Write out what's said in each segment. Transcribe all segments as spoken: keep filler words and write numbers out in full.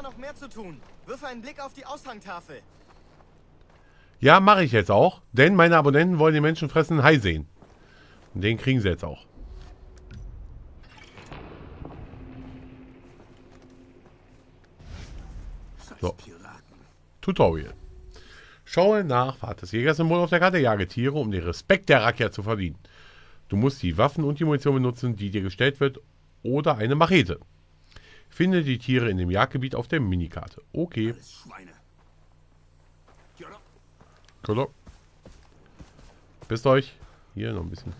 immer noch mehr zu tun. Wirf einen Blick auf die Aushangtafel. Ja, mache ich jetzt auch. Denn meine Abonnenten wollen den menschenfressenden Hai sehen. Und den kriegen sie jetzt auch. So. Tutorial. Schaue nach Pfad des Jägersymbol auf der Karte, jage Tiere, um den Respekt der Rakia zu verdienen. Du musst die Waffen und die Munition benutzen, die dir gestellt wird, oder eine Machete. Finde die Tiere in dem Jagdgebiet auf der Minikarte. Okay. Hallo. Bis euch. Hier noch ein bisschen.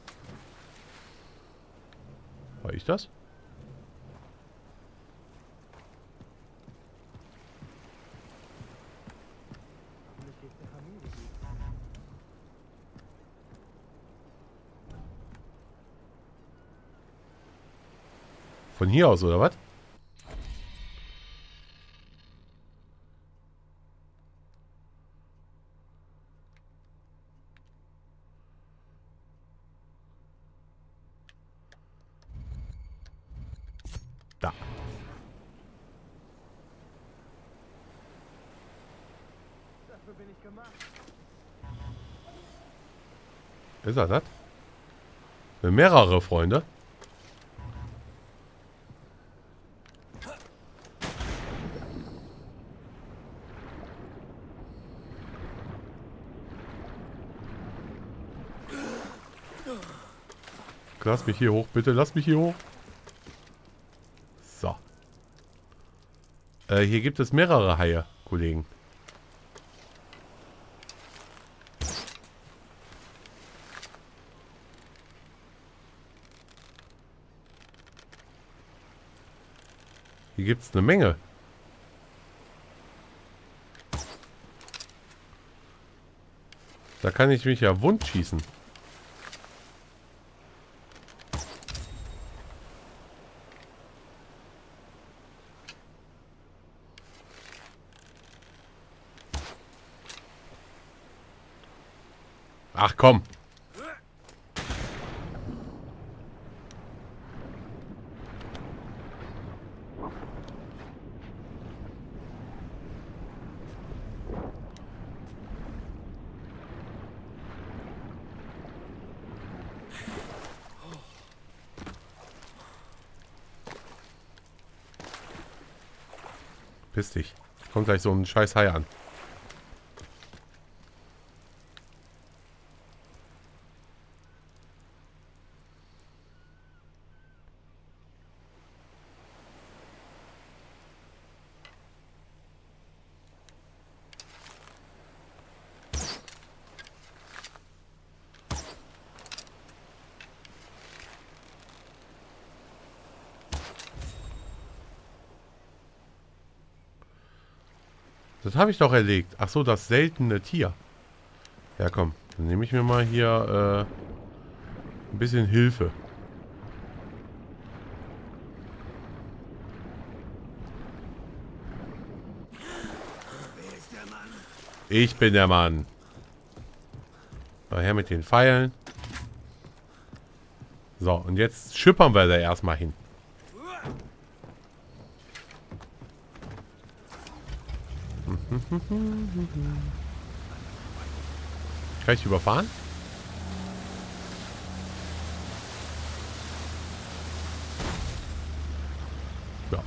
War ich das? Von hier aus, oder was? Da. Dafür bin ich gemacht. Ist er das? Mehrere Freunde. Lass mich hier hoch, bitte. Lass mich hier hoch. So. Äh, hier gibt es mehrere Haie, Kollegen. Hier gibt es eine Menge. Da kann ich mich ja wund schießen. Ach komm. Piss dich. Kommt gleich so ein scheiß Hai an. Das habe ich doch erlegt. Ach so, das seltene Tier. Ja, komm. Dann nehme ich mir mal hier äh, ein bisschen Hilfe. Ich bin der Mann. Daher mit den Pfeilen. So, und jetzt schippern wir da erstmal hin. Kann ich überfahren? Ja.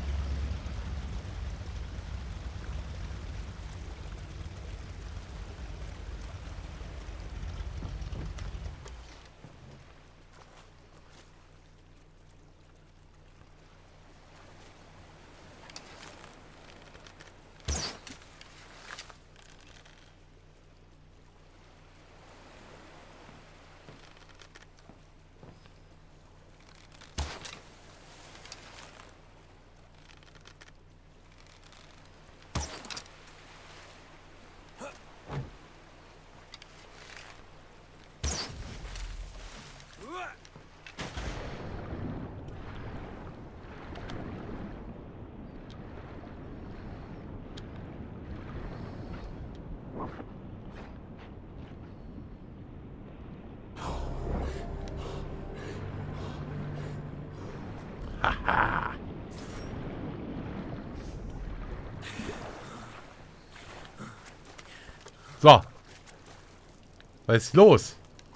So. Was ist los?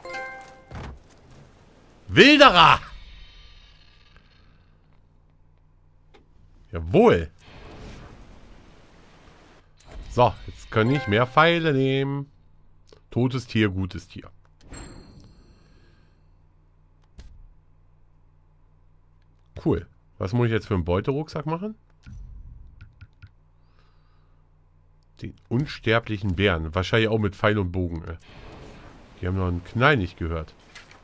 Wilderer! Jawohl. So, jetzt kann ich mehr Pfeile nehmen. Totes Tier, gutes Tier. Cool. Was muss ich jetzt für einen Beuterucksack machen? Den unsterblichen Bären. Wahrscheinlich auch mit Pfeil und Bogen. Ey. Die haben noch einen Knall nicht gehört.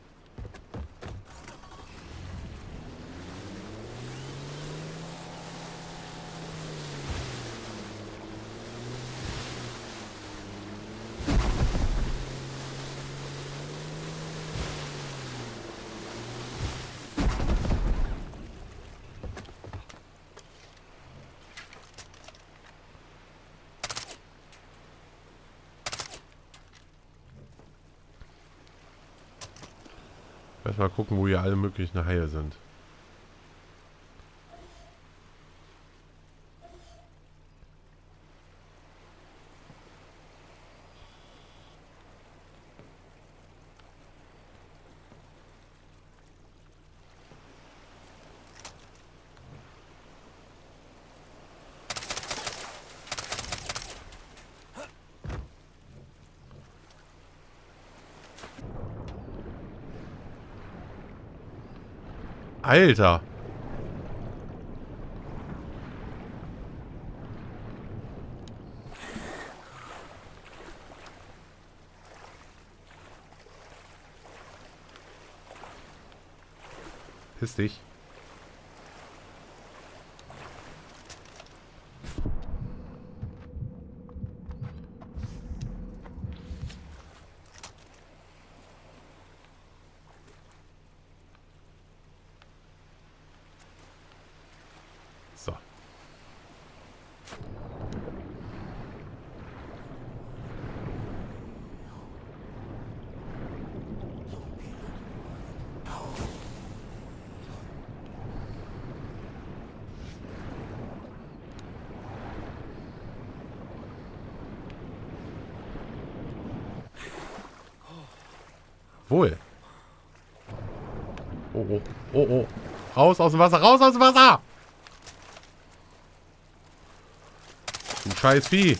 Erstmal gucken, wo hier alle möglichen Haie sind. Alter. Piss dich. So. Wohl. Oh, oh, oh, oh. Raus aus dem Wasser, raus aus dem Wasser! Du scheiß Vieh.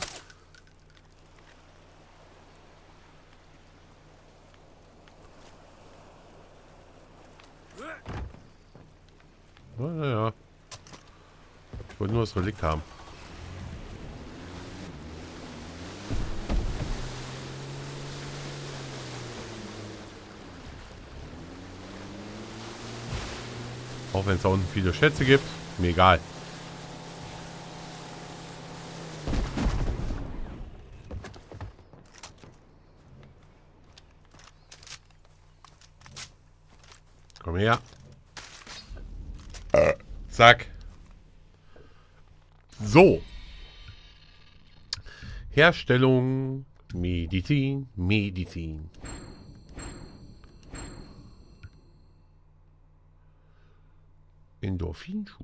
Naja. Ich wollte nur das Relikt haben. Auch wenn es da unten viele Schätze gibt. Mir egal. Komm her. Äh, zack. So. Herstellung. Medizin. Medizin. Endorphinschub.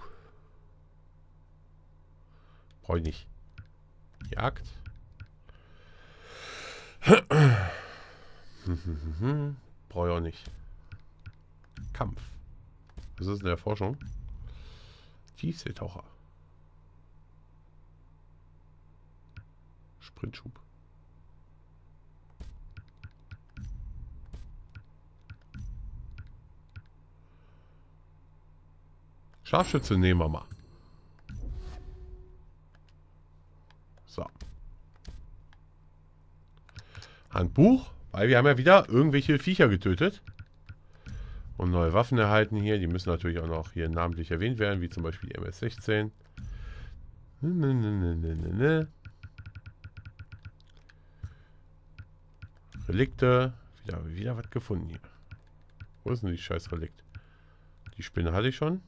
Brauche ich nicht. Jagd. Brauche ich auch nicht. Kampf. Was ist in der Forschung? Tiefseetaucher. Sprintschub. Scharfschütze nehmen wir mal. So. Handbuch, weil wir haben ja wieder irgendwelche Viecher getötet. Und neue Waffen erhalten hier. Die müssen natürlich auch noch hier namentlich erwähnt werden, wie zum Beispiel die M S sechzehn. Ne, ne, ne, ne, ne, ne. Relikte. Wieder, wieder was gefunden hier. Wo ist denn die scheiß Relikt? Die Spinne hatte ich schon.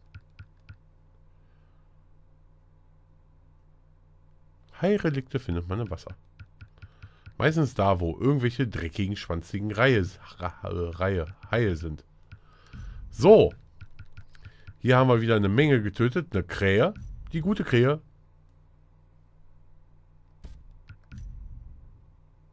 Hai-Relikte findet man im Wasser. Meistens da, wo irgendwelche dreckigen, schwanzigen Reihe, Reihe, Haie sind. So. Hier haben wir wieder eine Menge getötet. Eine Krähe. Die gute Krähe.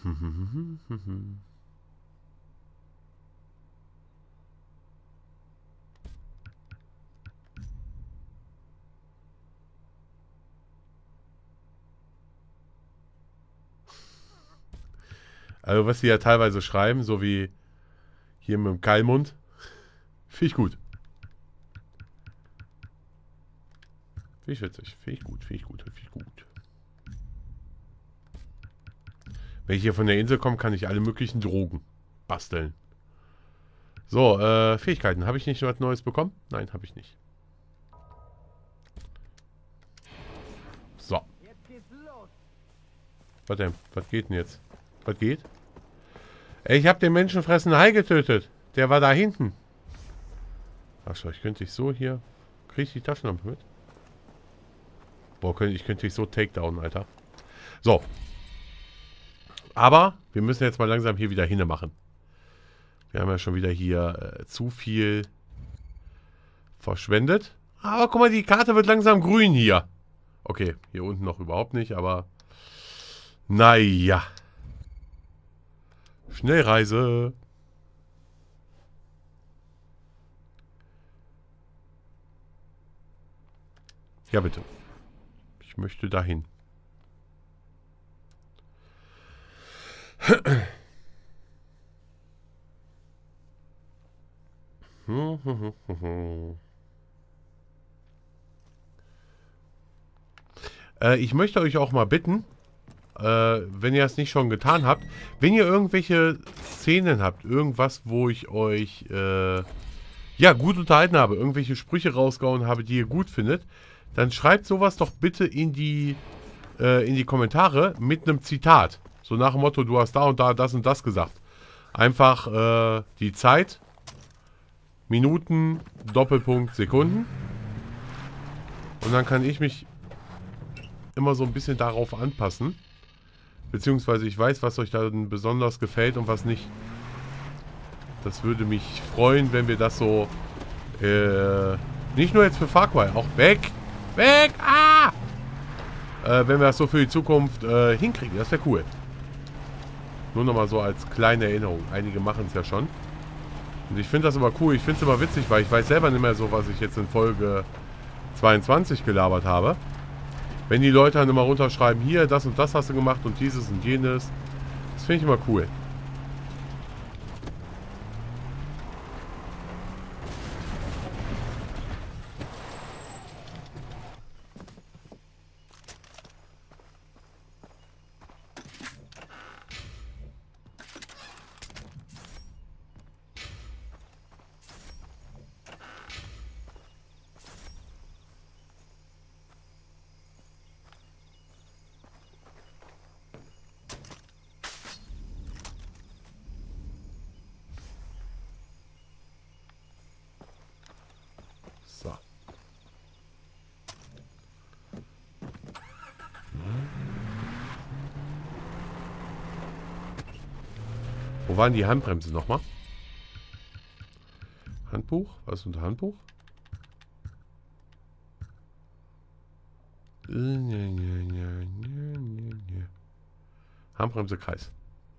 Also was sie ja teilweise schreiben, so wie hier mit dem Keilmund, finde ich gut. Finde ich witzig, finde ich gut, finde ich gut, finde ich gut. Wenn ich hier von der Insel komme, kann ich alle möglichen Drogen basteln. So, äh, Fähigkeiten. Habe ich nicht was Neues bekommen? Nein, habe ich nicht. So. Was denn? Was geht denn jetzt? Was geht? Ey, ich habe den menschenfressenden Hai getötet. Der war da hinten. Ach so, ich könnte dich so hier... Kriege ich die Taschenlampe mit? Boah, ich könnte dich so takedown, Alter. So. Aber wir müssen jetzt mal langsam hier wieder hinne machen. Wir haben ja schon wieder hier äh, zu viel verschwendet. Aber guck mal, die Karte wird langsam grün hier. Okay, hier unten noch überhaupt nicht, aber... Naja. Schnellreise. Ja, bitte. Ich möchte dahin. äh, ich möchte euch auch mal bitten, äh, wenn ihr es nicht schon getan habt, wenn ihr irgendwelche Szenen habt, irgendwas, wo ich euch äh, ja gut unterhalten habe, irgendwelche Sprüche rausgehauen habe, die ihr gut findet, dann schreibt sowas doch bitte in die äh, in die Kommentare mit einem Zitat. So nach dem Motto, du hast da und da das und das gesagt. Einfach äh, die Zeit, Minuten, Doppelpunkt, Sekunden. Und dann kann ich mich immer so ein bisschen darauf anpassen. Beziehungsweise ich weiß, was euch dann besonders gefällt und was nicht. Das würde mich freuen, wenn wir das so äh, nicht nur jetzt für Far Cry, auch weg, weg, ah! Äh, wenn wir das so für die Zukunft äh, hinkriegen, das wäre cool. Nur nochmal so als kleine Erinnerung. Einige machen es ja schon. Und ich finde das immer cool. Ich finde es immer witzig, weil ich weiß selber nicht mehr so, was ich jetzt in Folge zweiundzwanzig gelabert habe. Wenn die Leute dann immer runterschreiben, hier, das und das hast du gemacht und dieses und jenes. Das finde ich immer cool. So. Wo waren die Handbremse nochmal? Handbuch? Was ist unter Handbuch? Handbremse Kreis.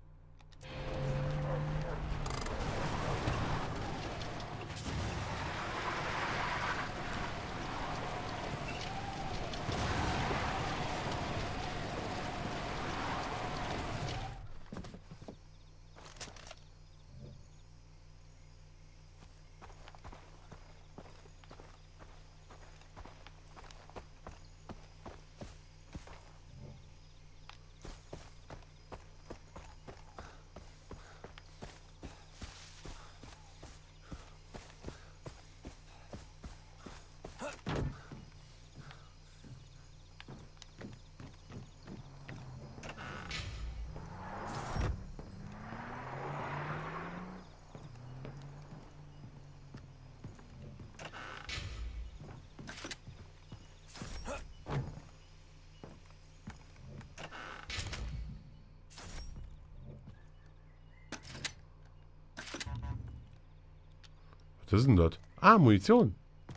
Was ist denn das? Ah, Munition.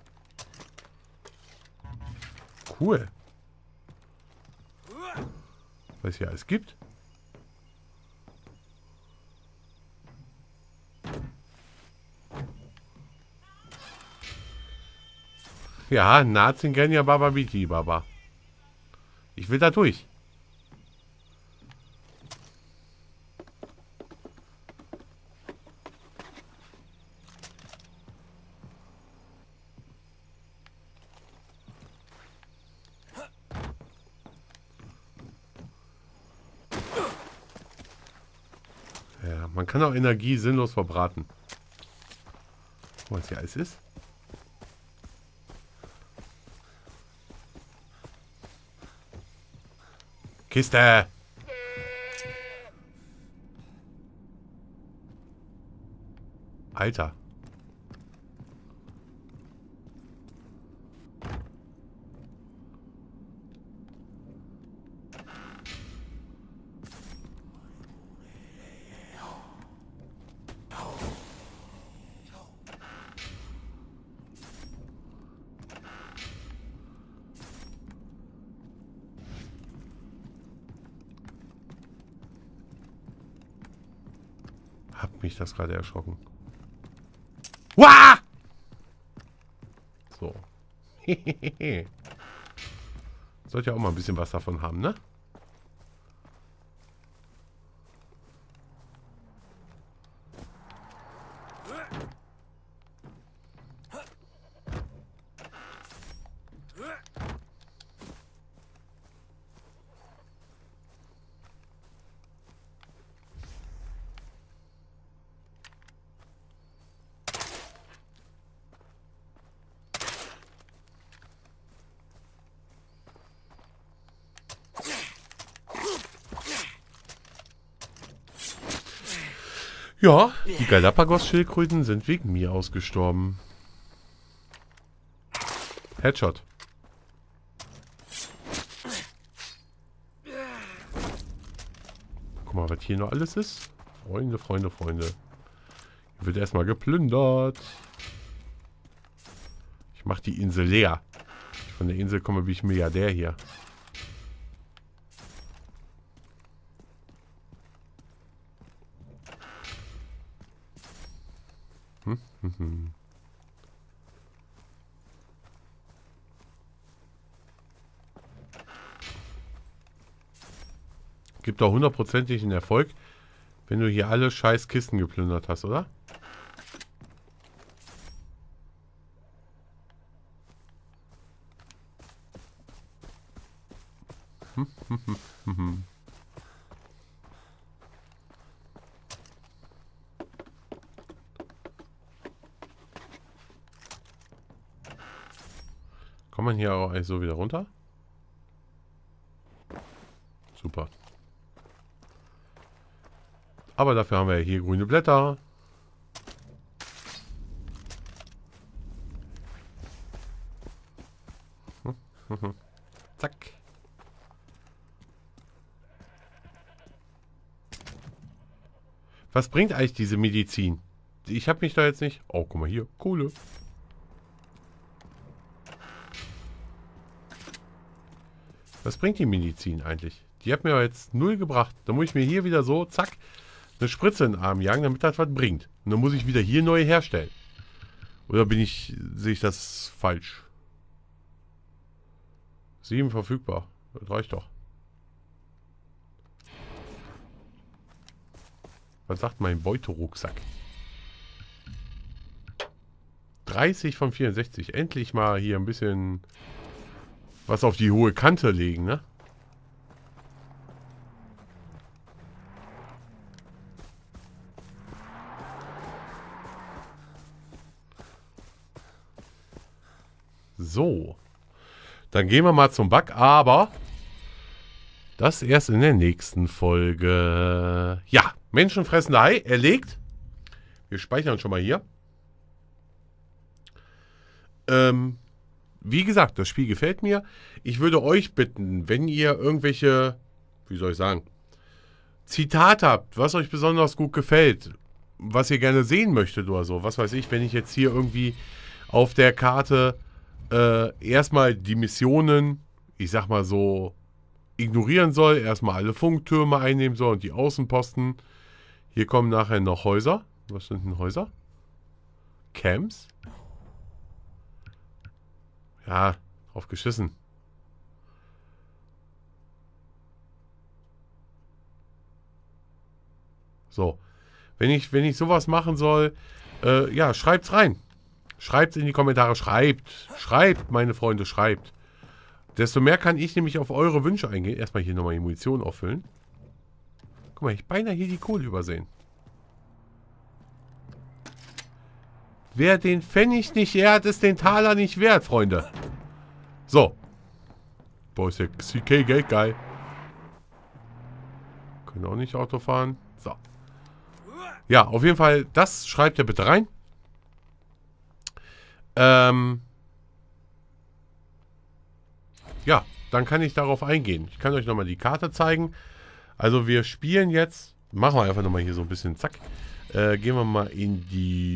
Cool. Was es hier alles gibt. Ja, Nazingenia Baba Biti Baba. Ich will da durch. Ja, man kann auch Energie sinnlos verbraten. Guck mal, was hier alles ist. Kiste! Alter. Hab mich das gerade erschrocken. Wah! So. Sollte ja auch mal ein bisschen was davon haben, ne? Ja, die Galapagos-Schildkröten sind wegen mir ausgestorben. Headshot. Guck mal, was hier noch alles ist. Freunde, Freunde, Freunde. Hier wird erstmal geplündert. Ich mach die Insel leer. Von der Insel komme ich Milliardär hier. Hm, hm, hm. Gibt doch hundertprozentig einen Erfolg, wenn du hier alle scheiß Kisten geplündert hast, oder? Hm, hm, hm, hm, hm. Kommt man hier auch so wieder runter? Super. Aber dafür haben wir ja hier grüne Blätter. Zack. Was bringt eigentlich diese Medizin? Ich habe mich da jetzt nicht... Oh, guck mal hier. Kohle. Was bringt die Medizin eigentlich? Die hat mir jetzt null gebracht. Da muss ich mir hier wieder so, zack, eine Spritze in den Arm jagen, damit das was bringt. Und dann muss ich wieder hier neue herstellen. Oder bin ich, sehe ich das falsch? Sieben verfügbar. Das reicht doch. Was sagt mein Beuterucksack? dreißig von vierundsechzig. Endlich mal hier ein bisschen was auf die hohe Kante legen, ne? So. Dann gehen wir mal zum Bug, aber das erst in der nächsten Folge. Ja, menschenfressende Hai erlegt. Wir speichern schon mal hier. Ähm, wie gesagt, das Spiel gefällt mir. Ich würde euch bitten, wenn ihr irgendwelche, wie soll ich sagen, Zitate habt, was euch besonders gut gefällt, was ihr gerne sehen möchtet oder so. Was weiß ich, wenn ich jetzt hier irgendwie auf der Karte äh, erstmal die Missionen, ich sag mal so, ignorieren soll, erstmal alle Funktürme einnehmen soll und die Außenposten. Hier kommen nachher noch Häuser. Was sind denn Häuser? Camps? Ja, drauf geschissen. So. Wenn ich, wenn ich sowas machen soll, äh, ja, schreibt's rein. Schreibt's in die Kommentare. Schreibt. Schreibt, meine Freunde, schreibt. Desto mehr kann ich nämlich auf eure Wünsche eingehen. Erstmal hier nochmal die Munition auffüllen. Guck mal, ich beinahe hier die Kohle übersehen. Wer den Pfennig nicht ehrt, ist den Taler nicht wert, Freunde. So. Boah, ist der C K Geld geil. Können auch nicht Auto fahren. So. Ja, auf jeden Fall, das schreibt ihr bitte rein. Ähm. Ja, dann kann ich darauf eingehen. Ich kann euch nochmal die Karte zeigen. Also wir spielen jetzt, machen wir einfach nochmal hier so ein bisschen, zack. Äh, gehen wir mal in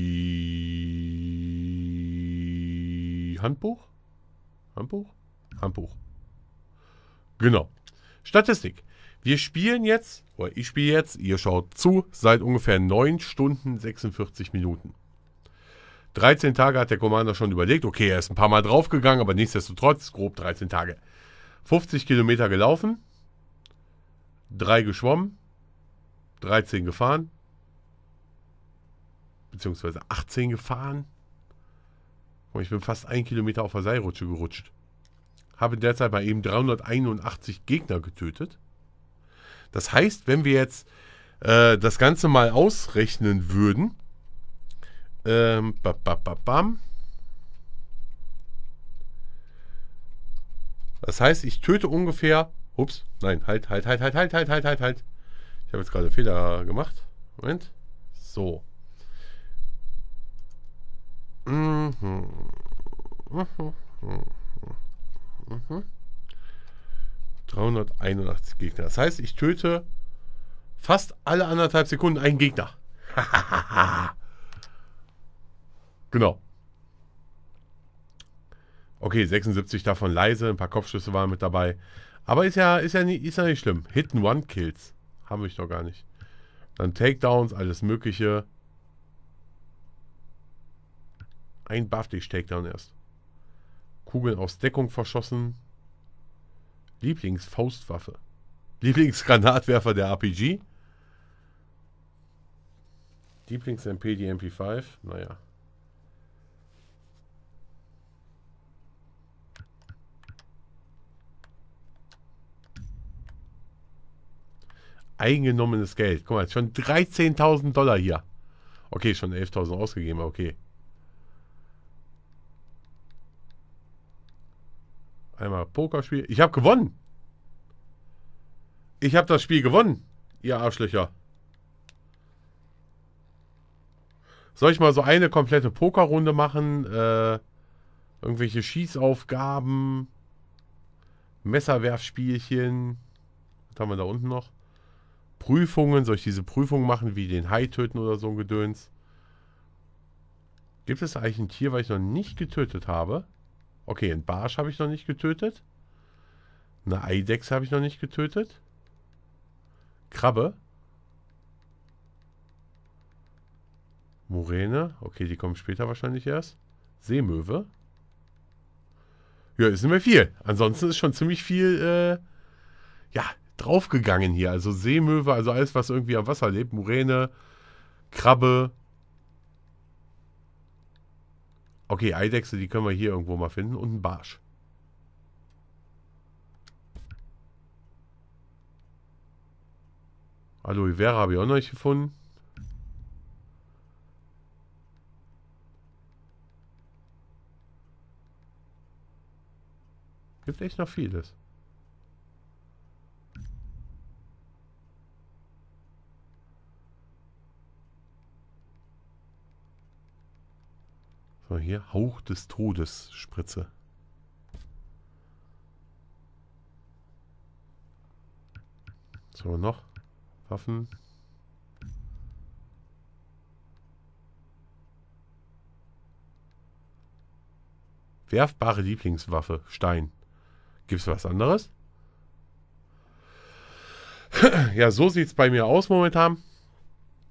die Handbuch. Handbuch? Handbuch. Genau. Statistik. Wir spielen jetzt, oder ich spiele jetzt, ihr schaut zu, seit ungefähr neun Stunden sechsundvierzig Minuten. dreizehn Tage hat der Commander schon überlegt. Okay, er ist ein paar Mal draufgegangen, aber nichtsdestotrotz, grob dreizehn Tage. fünfzig Kilometer gelaufen. drei geschwommen. dreizehn gefahren. Beziehungsweise achtzehn gefahren. Und ich bin fast ein Kilometer auf der Seilrutsche gerutscht. Habe derzeit bei ihm dreihunderteinundachtzig Gegner getötet. Das heißt, wenn wir jetzt äh, das Ganze mal ausrechnen würden, ähm, bam. Das heißt, ich töte ungefähr, ups, nein, halt, halt, halt, halt, halt, halt, halt, halt, halt. Ich habe jetzt gerade einen Fehler gemacht. Moment. So. Mhm. Mhm. Mhm. dreihunderteinundachtzig Gegner. Das heißt, ich töte fast alle anderthalb Sekunden einen Gegner. Genau. Okay, sechsundsiebzig davon leise, ein paar Kopfschüsse waren mit dabei. Aber ist ja, ist ja, nie, ist ja nicht schlimm. Hit-and-One-Kills haben wir doch gar nicht. Dann Takedowns, alles mögliche. Ein Buff-Dich-Takedown erst. Kugeln aus Deckung verschossen. Lieblingsfaustwaffe. Lieblingsgranatwerfer der R P G. Lieblings-M P, die M P fünf. Naja. Eingenommenes Geld. Guck mal, jetzt schon dreizehntausend Dollar hier. Okay, schon elftausend ausgegeben, okay. Einmal Pokerspiel. Ich habe gewonnen. Ich habe das Spiel gewonnen, ihr Arschlöcher. Soll ich mal so eine komplette Pokerrunde machen? Äh, irgendwelche Schießaufgaben. Messerwerfspielchen. Was haben wir da unten noch? Prüfungen. Soll ich diese Prüfungen machen, wie den Hai töten oder so ein Gedöns? Gibt es eigentlich ein Tier, was ich noch nicht getötet habe? Okay, einen Barsch habe ich noch nicht getötet. Eine Eidechse habe ich noch nicht getötet. Krabbe. Muräne. Okay, die kommen später wahrscheinlich erst. Seemöwe. Ja, ist nicht mehr viel. Ansonsten ist schon ziemlich viel, äh, ja, draufgegangen hier. Also Seemöwe, also alles, was irgendwie am Wasser lebt. Muräne, Krabbe. Okay, Eidechse, die können wir hier irgendwo mal finden. Und ein Barsch. Aloe Vera habe ich auch noch nicht gefunden. Gibt echt noch vieles. So, hier Hauch des Todes Spritze. So, noch Waffen. Werfbare Lieblingswaffe, Stein. Gibt es was anderes? Ja, so sieht es bei mir aus momentan.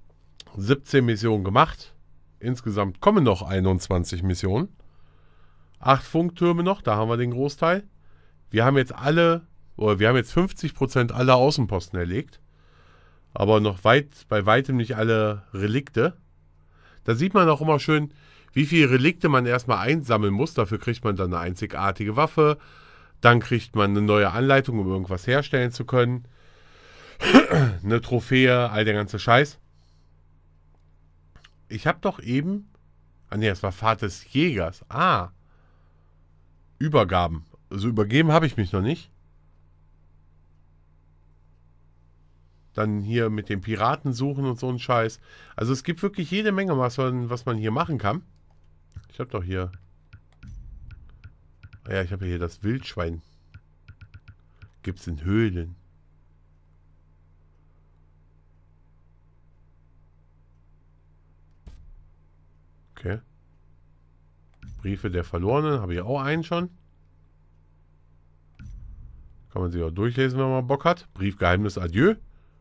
siebzehn Missionen gemacht. Insgesamt kommen noch einundzwanzig Missionen. Acht Funktürme noch, da haben wir den Großteil. Wir haben jetzt alle, oder wir haben jetzt fünfzig Prozent aller Außenposten erlegt. Aber noch weit, bei weitem nicht alle Relikte. Da sieht man auch immer schön, wie viele Relikte man erstmal einsammeln muss. Dafür kriegt man dann eine einzigartige Waffe. Dann kriegt man eine neue Anleitung, um irgendwas herstellen zu können. Eine Trophäe, all der ganze Scheiß. Ich habe doch eben... Ah ne, es war Fahrt des Jägers. Ah. Übergaben. Also übergeben habe ich mich noch nicht. Dann hier mit den Piraten suchen und so ein Scheiß. Also es gibt wirklich jede Menge, was man, was man hier machen kann. Ich habe doch hier... Ja, ich habe hier das Wildschwein. Gibt es in Höhlen. Okay. Briefe der Verlorenen. Habe ich auch einen schon. Kann man sich auch durchlesen, wenn man Bock hat. Briefgeheimnis Adieu.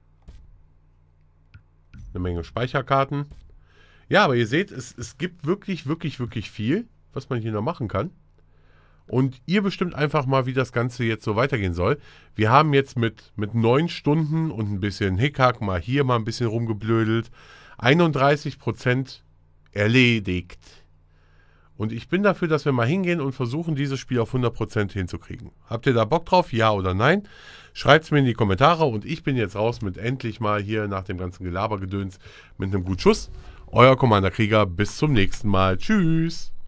Eine Menge Speicherkarten. Ja, aber ihr seht, es, es gibt wirklich, wirklich, wirklich viel, was man hier noch machen kann. Und ihr bestimmt einfach mal, wie das Ganze jetzt so weitergehen soll. Wir haben jetzt mit, mit neun Stunden und ein bisschen Hickhack mal hier mal ein bisschen rumgeblödelt. einunddreißig Prozent erledigt. Und ich bin dafür, dass wir mal hingehen und versuchen, dieses Spiel auf hundert Prozent hinzukriegen. Habt ihr da Bock drauf? Ja oder nein? Schreibt es mir in die Kommentare und ich bin jetzt raus mit endlich mal hier nach dem ganzen Gelabergedöns mit einem guten Schuss. Euer Commander Krieger, bis zum nächsten Mal. Tschüss!